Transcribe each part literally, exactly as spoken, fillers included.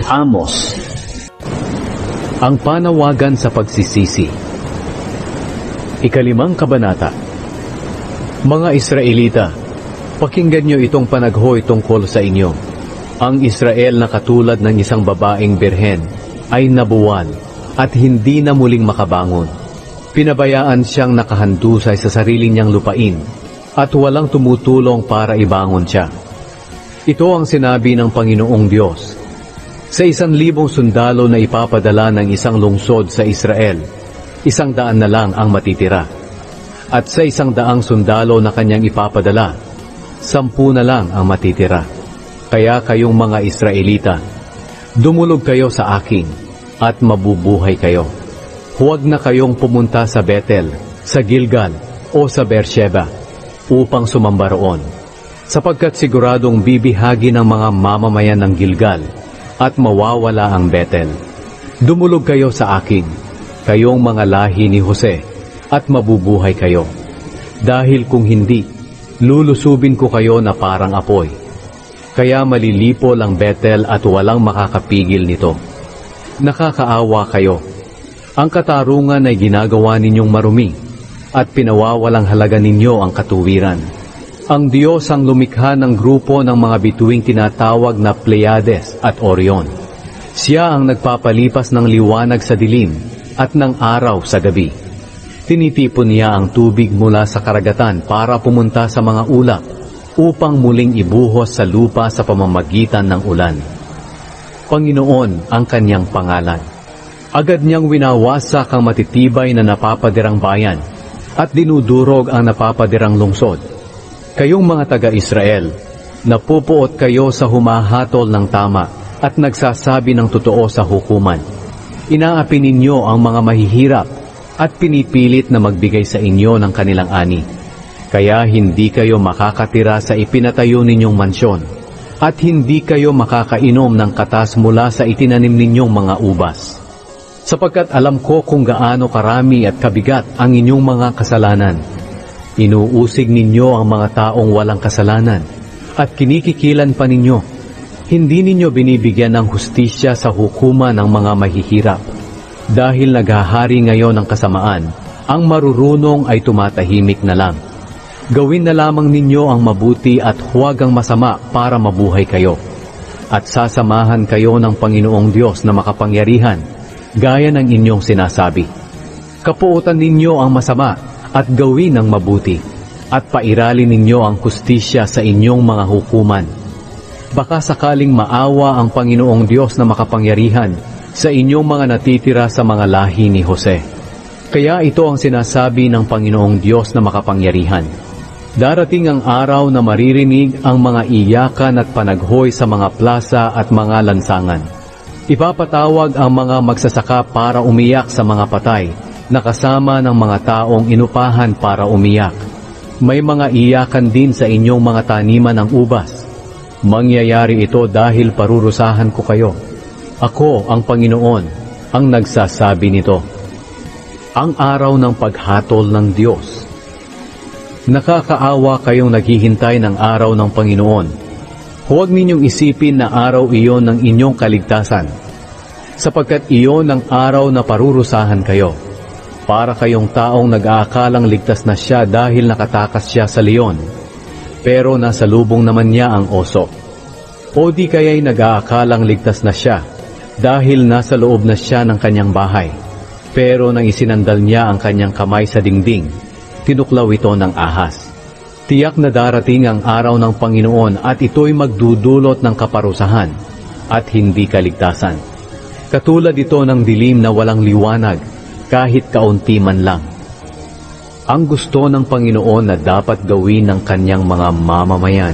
Amos. Ang panawagan sa pagsisisi. Ikalimang kabanata. Mga Israelita, pakinggan niyo itong panaghoy tungkol sa inyo. Ang Israel na katulad ng isang babaeng birhen ay nabuwal at hindi na muling makabangon. Pinabayaan siyang nakahandusay sa sarili niyang lupain at walang tumutulong para ibangon siya. Ito ang sinabi ng Panginoong Diyos. Sa isang libong sundalo na ipapadala ng isang lungsod sa Israel, isang daan na lang ang matitira. At sa isang daang sundalo na kanyang ipapadala, sampu na lang ang matitira. Kaya kayong mga Israelita, dumulog kayo sa akin at mabubuhay kayo. Huwag na kayong pumunta sa Bethel, sa Gilgal o sa Beersheba upang sumamba roon, sapagkat siguradong bibihagi ng mga mamamayan ng Gilgal at mawawala ang Bethel. Dumulog kayo sa akin, kayong mga lahi ni Jose, at mabubuhay kayo. Dahil kung hindi, lulusubin ko kayo na parang apoy. Kaya malilipol ang Bethel at walang makakapigil nito. Nakakaawa kayo. Ang katarungan ay ginagawa ninyong marumi, at pinawawalang halaga ninyo ang katuwiran. Ang Diyos ang lumikha ng grupo ng mga bituing tinatawag na Pleiades at Orion. Siya ang nagpapalipas ng liwanag sa dilim at ng araw sa gabi. Tinitipon niya ang tubig mula sa karagatan para pumunta sa mga ulap upang muling ibuhos sa lupa sa pamamagitan ng ulan. Panginoon ang kanyang pangalan. Agad niyang winawasak ang matitibay na napapadirang bayan at dinudurog ang napapadirang lungsod. Kayong mga taga-Israel, napupuot kayo sa humahatol ng tama at nagsasabi ng totoo sa hukuman. Inaapi ninyo ang mga mahihirap at pinipilit na magbigay sa inyo ng kanilang ani. Kaya hindi kayo makakatira sa ipinatayo ninyong mansyon at hindi kayo makakainom ng katas mula sa itinanim ninyong mga ubas. Sapagkat alam ko kung gaano karami at kabigat ang inyong mga kasalanan. Inuusig ninyo ang mga taong walang kasalanan at kinikikilan pa ninyo. Hindi ninyo binibigyan ng hustisya sa hukuman ng mga mahihirap. Dahil naghahari ngayon ng kasamaan, ang marurunong ay tumatahimik na lang. Gawin na lamang ninyo ang mabuti at huwag ang masama para mabuhay kayo. At sasamahan kayo ng Panginoong Diyos na makapangyarihan, gaya ng inyong sinasabi. Kapuutan ninyo ang masama at gawin ang mabuti, at pairalin ninyo ang hustisya sa inyong mga hukuman. Baka sakaling maawa ang Panginoong Diyos na makapangyarihan sa inyong mga natitira sa mga lahi ni Jose. Kaya ito ang sinasabi ng Panginoong Diyos na makapangyarihan. Darating ang araw na maririnig ang mga iyakan at panaghoy sa mga plaza at mga lansangan. Ipapatawag ang mga magsasaka para umiyak sa mga patay, nakasama ng mga taong inupahan para umiyak. May mga iyakan din sa inyong mga taniman ng ubas. Mangyayari ito dahil parurusahan ko kayo. Ako ang Panginoon, ang nagsasabi nito. Ang araw ng paghatol ng Diyos. Nakakaawa kayong naghihintay ng araw ng Panginoon. Huwag ninyong isipin na araw iyon ng inyong kaligtasan, sapagkat iyon ang araw na parurusahan kayo. Para kayong taong nag-aakalang ligtas na siya dahil nakatakas siya sa leon, pero nasa lubong naman niya ang oso. O di kaya'y nag-aakalang ligtas na siya dahil nasa loob na siya ng kanyang bahay, pero nang isinandal niya ang kanyang kamay sa dingding, tinuklaw ito ng ahas. Tiyak na darating ang araw ng Panginoon at ito'y magdudulot ng kaparusahan at hindi kaligtasan. Katulad ito ng dilim na walang liwanag, kahit kaunti man lang. Ang gusto ng Panginoon na dapat gawin ng kanyang mga mamamayan.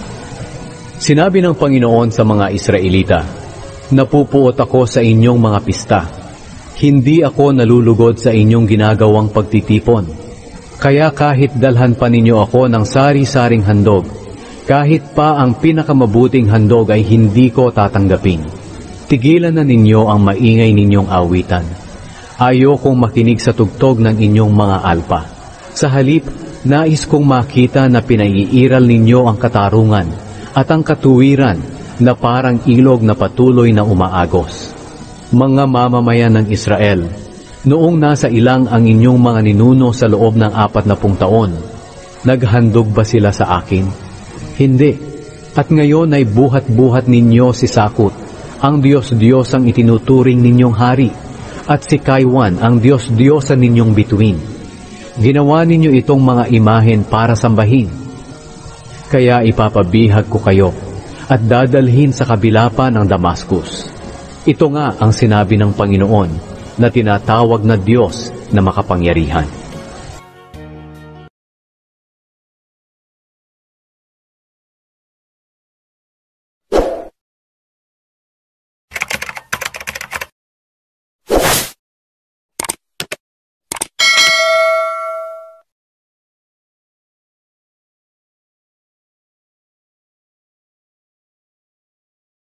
Sinabi ng Panginoon sa mga Israelita, napupuot ako sa inyong mga pista. Hindi ako nalulugod sa inyong ginagawang pagtitipon. Kaya kahit dalhan pa ninyo ako ng sari-saring handog, kahit pa ang pinakamabuting handog ay hindi ko tatanggapin. Tigilan na ninyo ang maingay ninyong awitan. Ayokong makinig sa tugtog ng inyong mga alpa. Sa halip, nais kong makita na pinaiiral ninyo ang katarungan at ang katuwiran na parang ilog na patuloy na umaagos. Mga mamamayan ng Israel, noong nasa ilang ang inyong mga ninuno sa loob ng apat na pung taon, naghandog ba sila sa akin? Hindi. At ngayon ay buhat-buhat ninyo si Sakut, ang Diyos-Diyos ang itinuturing ninyong hari, at si Kaiwan ang Diyos-Diyosan ninyong bituin. Ginawa ninyo itong mga imahen para sambahin. Kaya ipapabihag ko kayo at dadalhin sa kabila pa ng Damascus. Ito nga ang sinabi ng Panginoon na tinatawag na Diyos na makapangyarihan.